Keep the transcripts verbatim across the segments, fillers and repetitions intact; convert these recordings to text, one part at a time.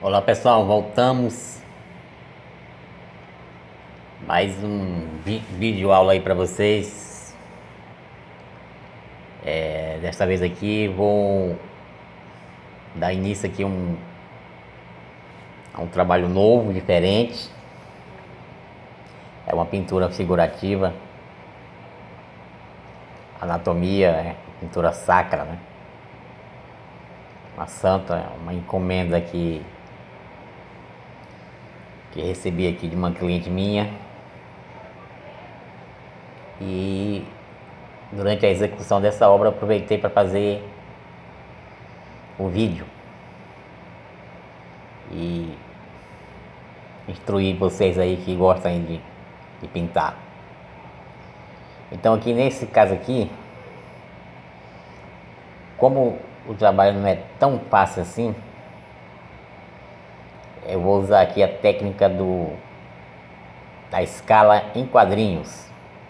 Olá pessoal, voltamos mais um vi vídeo aula aí para vocês. É, desta vez aqui vou dar início aqui um, a um trabalho novo, diferente. É uma pintura figurativa, anatomia, é, pintura sacra, né? Uma santa, uma encomenda que que recebi aqui de uma cliente minha, e durante a execução dessa obra aproveitei para fazer o vídeo e instruir vocês aí que gostam de, de pintar. Então aqui nesse caso aqui, como o trabalho não é tão fácil assim, eu vou usar aqui a técnica do da escala em quadrinhos.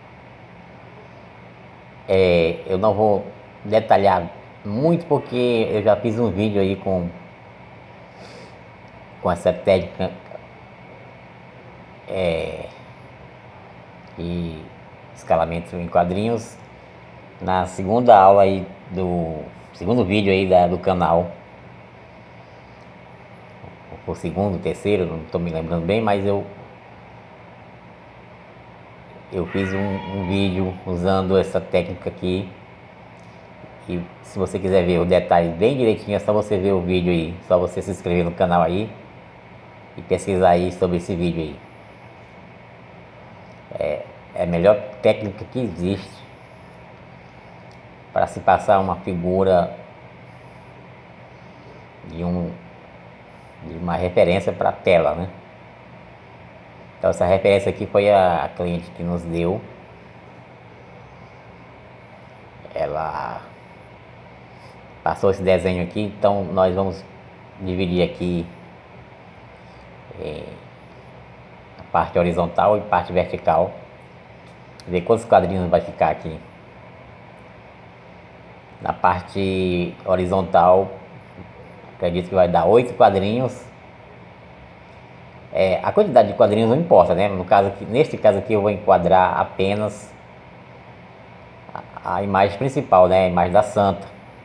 É, eu não vou detalhar muito porque eu já fiz um vídeo aí com com essa técnica é, e escalamento em quadrinhos na segunda aula aí do segundo vídeo aí da, do canal, o segundo, terceiro, não estou me lembrando bem, mas eu eu fiz um, um vídeo usando essa técnica aqui. E se você quiser ver o detalhe bem direitinho, é só você ver o vídeo aí, só você se inscrever no canal aí e pesquisar aí sobre esse vídeo aí. É, é a melhor técnica que existe para se passar uma figura de, um, de uma referência para a tela, né? Então essa referência aqui foi a cliente que nos deu. Ela passou esse desenho aqui, então nós vamos dividir aqui é, a parte horizontal e parte vertical. Ver quantos quadrinhos vai ficar aqui. Na parte horizontal, acredito que vai dar oito quadrinhos. É, a quantidade de quadrinhos não importa, né? No caso aqui, neste caso aqui eu vou enquadrar apenas a, a imagem principal, né? A imagem da santa.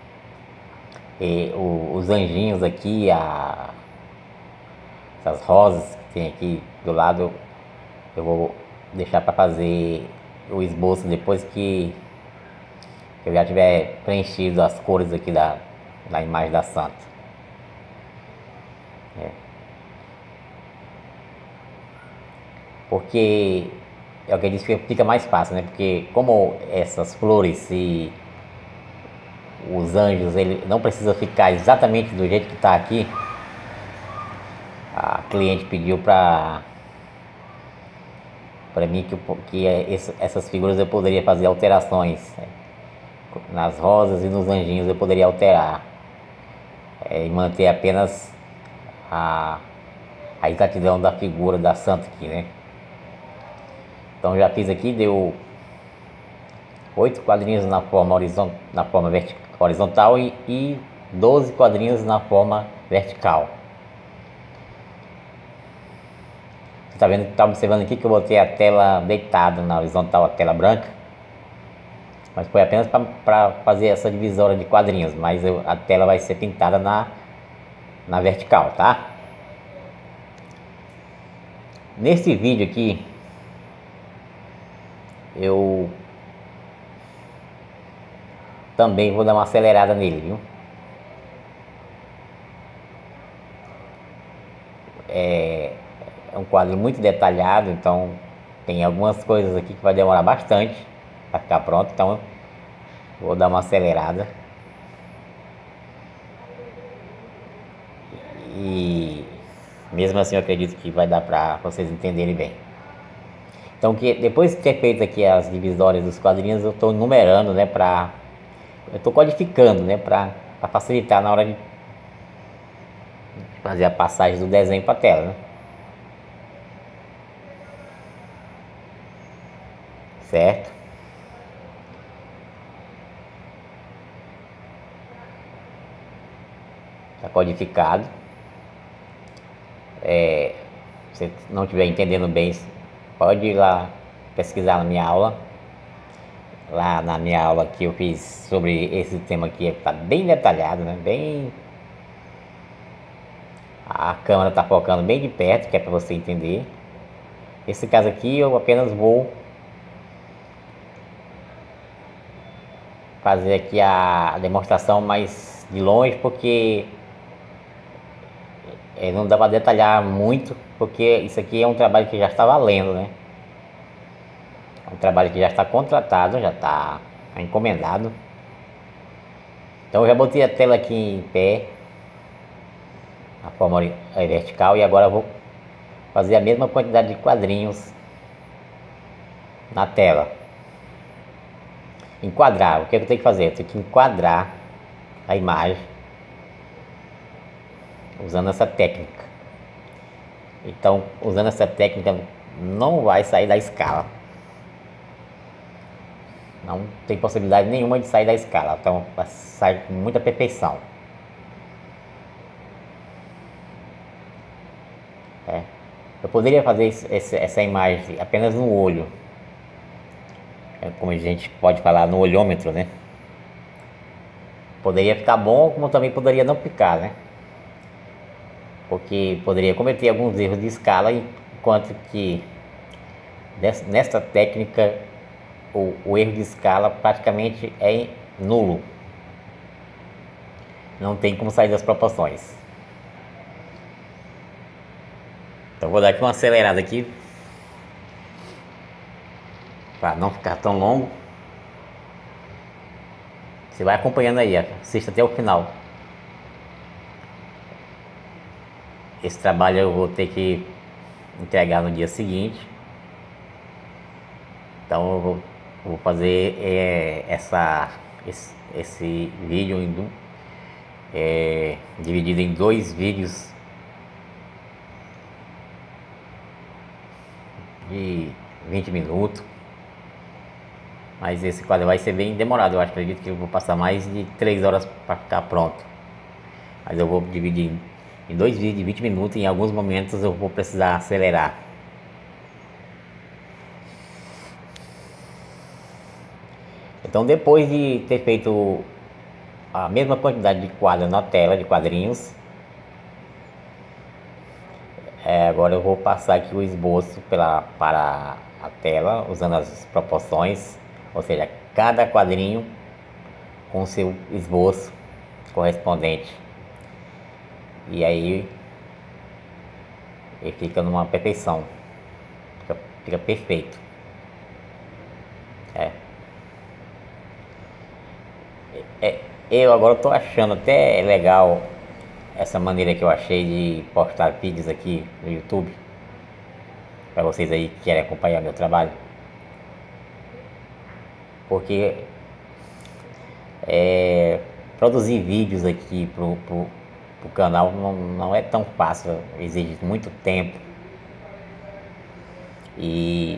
E o, os anjinhos aqui, a, essas rosas que tem aqui do lado, eu vou deixar para fazer o esboço depois que eu já tiver preenchido as cores aqui da, da imagem da santa. É. Porque é o que diz que fica mais fácil, né? Porque como essas flores e os anjos, ele não precisa ficar exatamente do jeito que está aqui. A cliente pediu para para mim que, que esse, essas figuras eu poderia fazer alterações, né? Nas rosas e nos anjinhos eu poderia alterar, é, e manter apenas a, a exatidão da figura da santa aqui, né? Então já fiz aqui, deu oito quadrinhos na forma, horizont, na forma horizontal e, e doze quadrinhos na forma vertical. Você está vendo, está observando aqui que eu botei a tela deitada na horizontal, a tela branca, mas foi apenas para fazer essa divisória de quadrinhos, mas eu, a tela vai ser pintada na, na vertical, tá? Nesse vídeo aqui, eu também vou dar uma acelerada nele, viu? É, é um quadro muito detalhado, então tem algumas coisas aqui que vai demorar bastante para ficar pronto, então vou dar uma acelerada. E mesmo assim eu acredito que vai dar para vocês entenderem bem. Então que depois de ter feito aqui as divisórias dos quadrinhos, eu estou numerando, né, para eu estou codificando, né, para facilitar na hora de fazer a passagem do desenho para a tela, né? Certo? Está codificado. É, se não estiver entendendo bem, pode ir lá pesquisar na minha aula. Lá na minha aula que eu fiz sobre esse tema aqui, está bem detalhado, né? Bem... A câmera está focando bem de perto, que é para você entender. Esse caso aqui eu apenas vou fazer aqui a demonstração mais de longe, porque é, não dá para detalhar muito, porque isso aqui é um trabalho que já está valendo, né? É um trabalho que já está contratado, já está encomendado. Então eu já botei a tela aqui em pé, a forma vertical, e agora eu vou fazer a mesma quantidade de quadrinhos na tela. Enquadrar, o que, é que eu tenho que fazer? Eu tenho que enquadrar a imagem usando essa técnica. Então, usando essa técnica, não vai sair da escala. Não tem possibilidade nenhuma de sair da escala. Então, vai sair com muita perfeição. É. Eu poderia fazer esse, essa imagem apenas no olho, é como a gente pode falar no olhômetro, né? Poderia ficar bom, como também poderia não ficar, né? Porque poderia cometer alguns erros de escala, enquanto que nesta técnica o, o erro de escala praticamente é nulo. Não tem como sair das proporções. Então vou dar aqui uma acelerada aqui para não ficar tão longo. Você vai acompanhando aí, assista até o final. Esse trabalho eu vou ter que entregar no dia seguinte. Então eu vou, vou fazer é, essa, esse, esse vídeo em, é, dividido em dois vídeos de vinte minutos. Mas esse quadro vai ser bem demorado. Eu acho, acredito que eu vou passar mais de três horas para ficar pronto. Mas eu vou dividir em dois vídeos de vinte minutos. E em alguns momentos eu vou precisar acelerar. Então, depois de ter feito a mesma quantidade de quadros na tela, de quadrinhos, é, agora eu vou passar aqui o esboço pela, para a tela, usando as proporções, ou seja, cada quadrinho com seu esboço correspondente. E aí ele fica numa perfeição, fica, fica perfeito. É. É, eu agora estou achando até legal essa maneira que eu achei de postar vídeos aqui no YouTube, para vocês aí que querem acompanhar meu trabalho, porque é, produzir vídeos aqui pro, pro, pro canal não, não é tão fácil, exige muito tempo e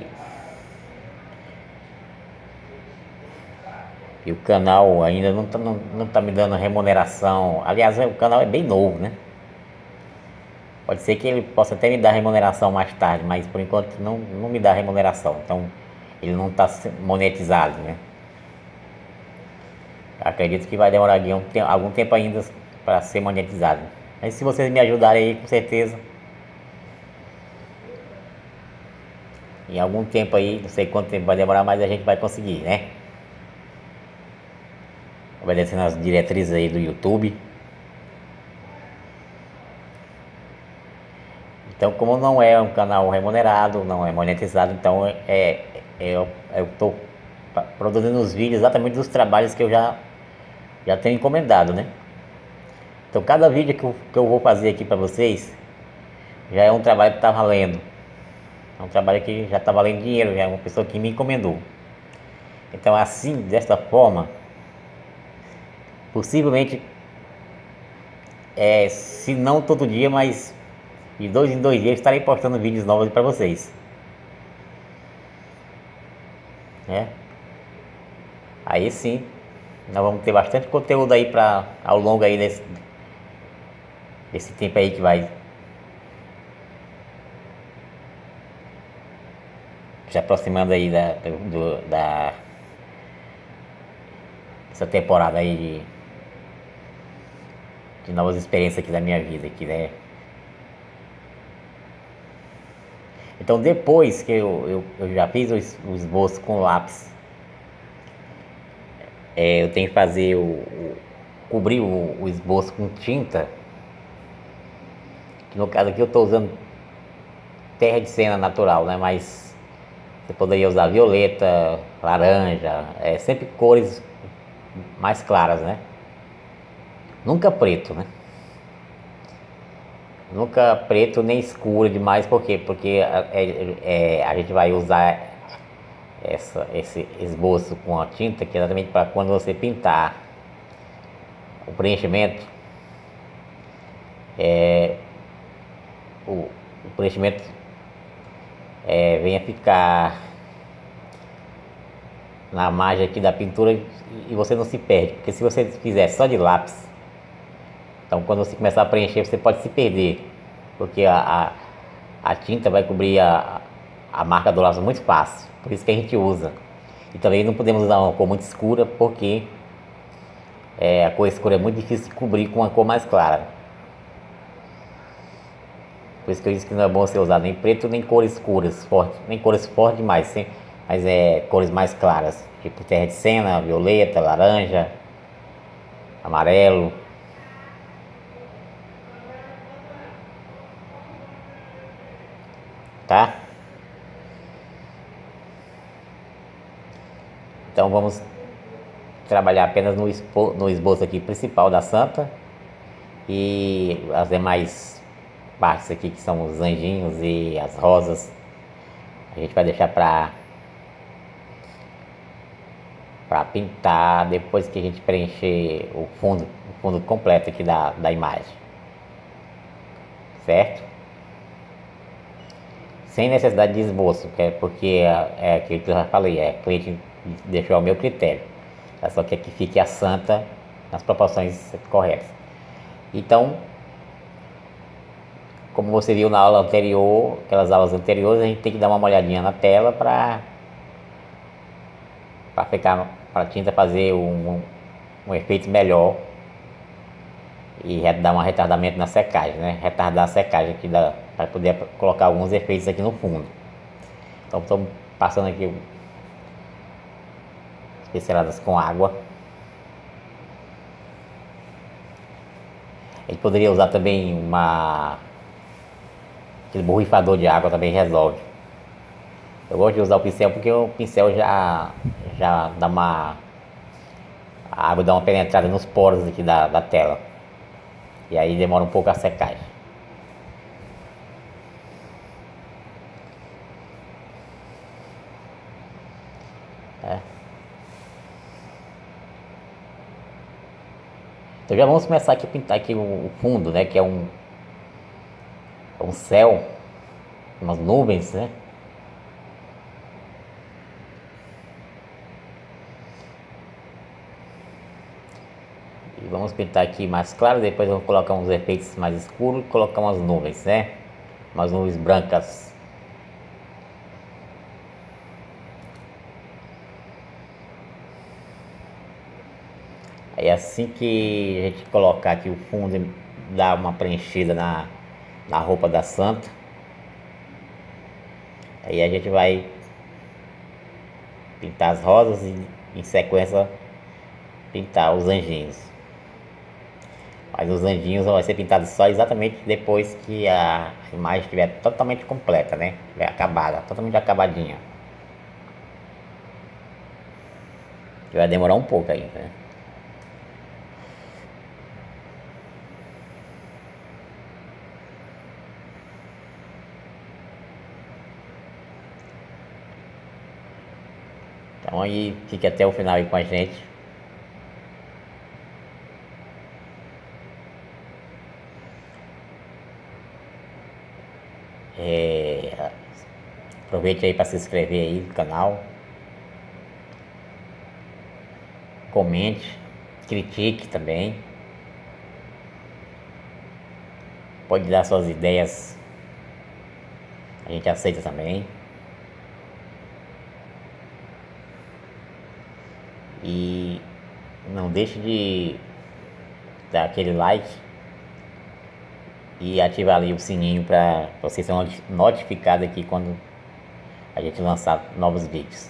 E o canal ainda não tá, não, não tá me dando remuneração. Aliás, o canal é bem novo, né? Pode ser que ele possa até me dar remuneração mais tarde, mas por enquanto não, não me dá remuneração. Então, ele não está monetizado, né? Acredito que vai demorar algum tempo ainda para ser monetizado. Mas se vocês me ajudarem aí, com certeza, em algum tempo aí, não sei quanto tempo vai demorar, mas a gente vai conseguir, né? Obedecendo as diretrizes aí do YouTube. Então, como não é um canal remunerado, não é monetizado, então é, é, eu estou produzindo os vídeos exatamente dos trabalhos que eu já, já tenho encomendado, né? Então, cada vídeo que eu, que eu vou fazer aqui para vocês já é um trabalho que está valendo. É um trabalho que já está valendo dinheiro, já é uma pessoa que me encomendou. Então, assim, desta forma, possivelmente, é, se não todo dia, mas de dois em dois dias estarei postando vídeos novos para vocês, né? Aí sim, nós vamos ter bastante conteúdo aí para ao longo aí desse, desse tempo aí que vai se aproximando aí da, do, da essa temporada aí de, de novas experiências aqui da minha vida aqui, né? Então depois que eu, eu, eu já fiz o, o esboço com lápis, é, eu tenho que fazer o, o cobrir o, o esboço com tinta, que no caso aqui eu estou usando terra de cena natural, né? Mas você poderia usar violeta, laranja, é, sempre cores mais claras, né? Nunca preto, né? Nunca preto nem escuro demais, por quê? Porque é, é, a gente vai usar essa, esse esboço com a tinta, que é exatamente para quando você pintar o preenchimento, é, o, o preenchimento é, venha ficar na margem aqui da pintura e você não se perde, porque se você fizer só de lápis, então quando você começar a preencher você pode se perder, porque a, a, a tinta vai cobrir a, a marca do lápis muito fácil, por isso que a gente usa. E também não podemos usar uma cor muito escura, porque é, a cor escura é muito difícil de cobrir com uma cor mais clara. Por isso que eu disse que não é bom você usar nem preto, nem cores escuras, fortes, nem cores fortes demais, sim, mas é cores mais claras, tipo terra de cena, violeta, laranja, amarelo. Tá? Então vamos trabalhar apenas no, expo, no esboço aqui principal da santa, e as demais partes aqui que são os anjinhos e as rosas a gente vai deixar para para pintar depois que a gente preencher o fundo, o fundo completo aqui da, da imagem, certo? Sem necessidade de esboço, que é porque é, é aquilo que eu já falei, é cliente deixou ao meu critério, ela só quer que fique a santa nas proporções corretas. Então, como você viu na aula anterior, aquelas aulas anteriores, a gente tem que dar uma olhadinha na tela para para ficar, para a tinta fazer um, um, um efeito melhor e dar um retardamento na secagem, né? Retardar a secagem aqui da, para poder colocar alguns efeitos aqui no fundo. Então estou passando aqui pinceladas com água. A gente poderia usar também uma aquele borrifador de água, também resolve. Eu gosto de usar o pincel porque o pincel já, já dá uma... a água dá uma penetrada nos poros aqui da, da tela. E aí demora um pouco a secagem. É. Então já vamos começar aqui a pintar aqui o fundo, né? Que é um, um céu, umas nuvens, né? E vamos pintar aqui mais claro, depois vamos colocar uns efeitos mais escuros e colocar umas nuvens, né? Umas nuvens brancas. Aí assim que a gente colocar aqui o fundo e dar uma preenchida na, na roupa da santa, aí a gente vai pintar as rosas e em sequência pintar os anjinhos. Mas os anjinhos vão ser pintados só exatamente depois que a imagem estiver totalmente completa, né? Estiver acabada, totalmente acabadinha. Que vai demorar um pouco ainda, né? Então aí fique até o final aí com a gente. É, aproveite aí para se inscrever aí no canal. Comente, critique também. Pode dar suas ideias, a gente aceita também. E não deixe de dar aquele like e ativar ali o sininho para vocês serem notificados aqui quando a gente lançar novos vídeos.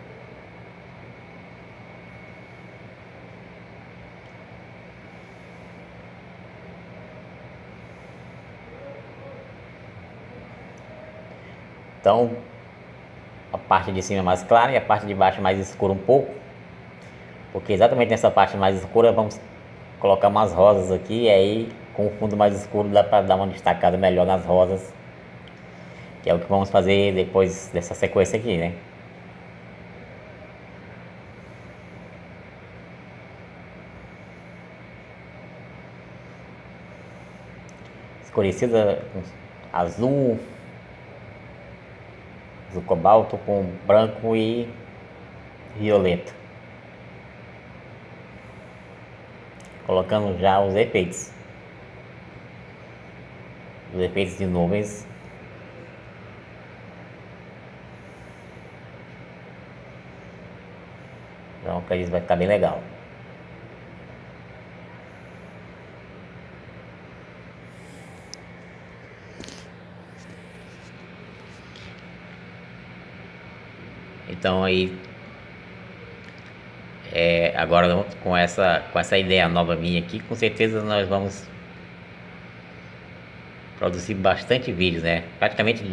Então, a parte de cima é mais clara e a parte de baixo mais escura um pouco, porque exatamente nessa parte mais escura vamos colocar umas rosas aqui, e aí com o fundo mais escuro dá para dar uma destacada melhor nas rosas, que é o que vamos fazer depois dessa sequência aqui, né? Escurecida com azul, azul cobalto com branco e violeta. Colocando já os efeitos. Os efeitos de nuvens. Então, acredito que vai ficar bem legal. Então aí, é, agora com essa, com essa ideia nova minha aqui, com certeza nós vamos produzir bastante vídeos, né? Praticamente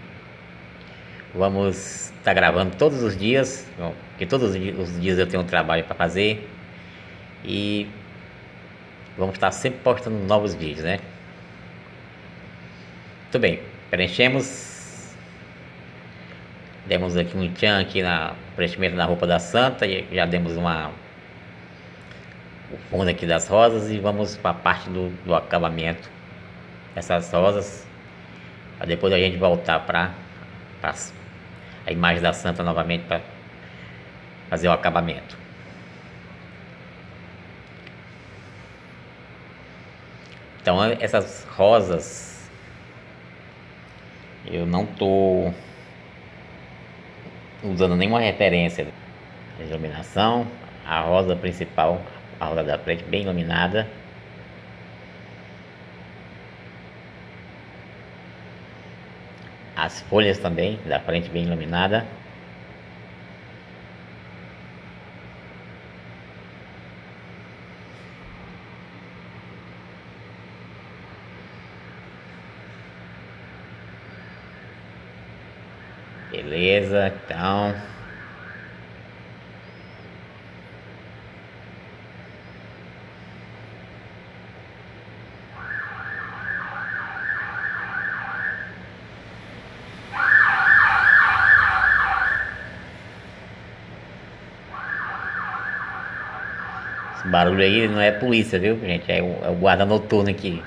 vamos estar gravando todos os dias, porque todos os dias eu tenho um trabalho para fazer, e vamos estar sempre postando novos vídeos, né? Muito bem, preenchemos. Demos aqui um tchan aqui na preenchimento na roupa da santa, e já demos uma o fundo aqui das rosas, e vamos para a parte do, do acabamento dessas rosas, para depois a gente voltar para a imagem da santa novamente para fazer o acabamento. Então essas rosas eu não tô usando nenhuma referência de iluminação. A rosa principal, a rosa da frente bem iluminada. As folhas também da frente bem iluminada. Beleza, então esse barulho aí não é polícia, viu, gente? É o, é o guarda noturno aqui.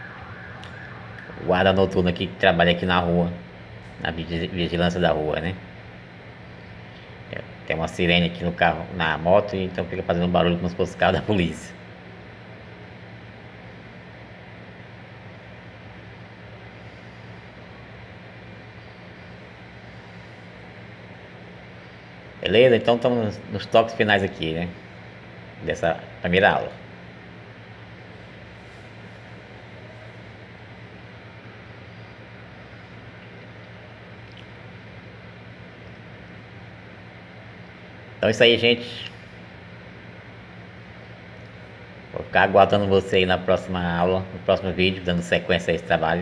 O guarda noturno aqui que trabalha aqui na rua, na vigilância da rua, né? Tem uma sirene aqui no carro, na moto, e então fica fazendo barulho como se fosse o carro da polícia. Beleza? Então estamos nos toques finais aqui, né? Dessa primeira aula. Então é isso aí, gente. Vou ficar aguardando você aí na próxima aula, no próximo vídeo, dando sequência a esse trabalho.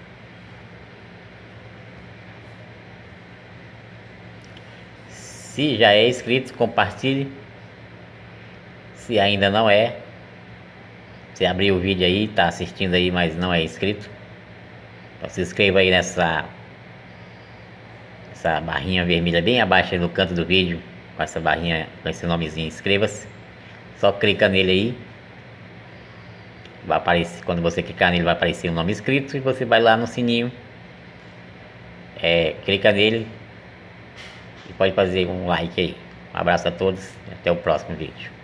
Se já é inscrito, compartilhe. Se ainda não é, você abriu o vídeo aí, tá assistindo aí, mas não é inscrito, então se inscreva aí nessa essa barrinha vermelha bem abaixo aí no canto do vídeo, com essa barrinha, com esse nomezinho, inscreva-se. Só clica nele aí, vai aparecer, quando você clicar nele vai aparecer o nome inscrito, e você vai lá no sininho, é, clica nele e pode fazer um like aí. Um abraço a todos e até o próximo vídeo.